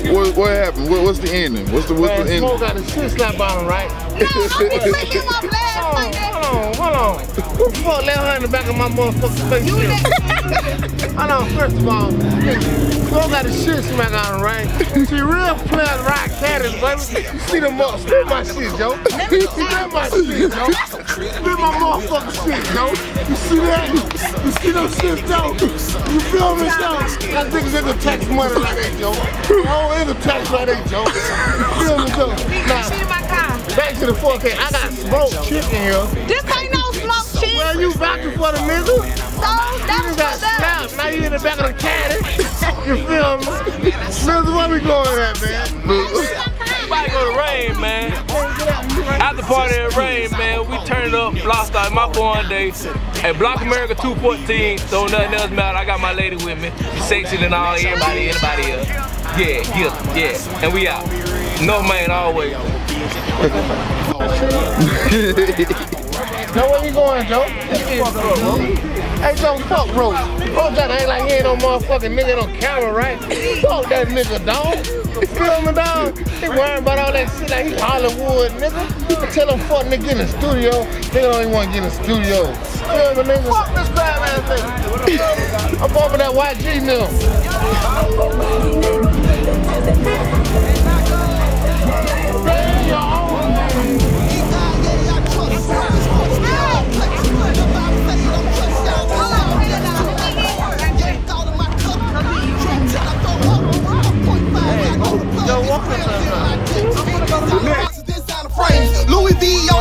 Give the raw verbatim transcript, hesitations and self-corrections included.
What, what happened? What, what's the ending? What's the what's Man, the ending? Smoke got the shit slapped on him, right? No, I'm just saying you want last like that. Hold on, hold on. Who the fuck let her in the back of my motherfucking face? You that. Hold on, first of all, Smoke got the shit smack on him, right? She real player rock caddies, baby. You see them up, spit my shit, Joe. Spit my shit, Joe. Spit my motherfucking shit, Joe. You see that? You see them shit, Joe? You feel me, Joe? That niggas in the tax money like that, Joe. Oh, in the tax like that, Joe. You feel me, Joe? Now, Shit in my car. back to the four K. I got smoked chicken here. This ain't no smoke shit. Well, you vouching for the nigga? So You that's just got what's up. slapped. Now you in the back of the caddy. You feel me? Mister, where we going at, man? Everybody go to Rain, man. After party at Rain, man, we turned up, block start, my born day at Block America two fourteen. So nothing else matter. I got my lady with me. She's sexy than all everybody, anybody else. Yeah, yeah, yeah. And we out. No man, always. Now where you going, Joe? Hey, Joe, fuck Roach. Roach that ain't like he ain't no motherfucking nigga on camera, right? Fuck that nigga, dog. You feel me, dog? He worrying about all that shit like he Hollywood, nigga. You can tell him fuck nigga get in the studio. Nigga don't even want to get in the studio. Feel me, nigga? Fuck this crab ass nigga. I'm bumping that Y G now. Louis V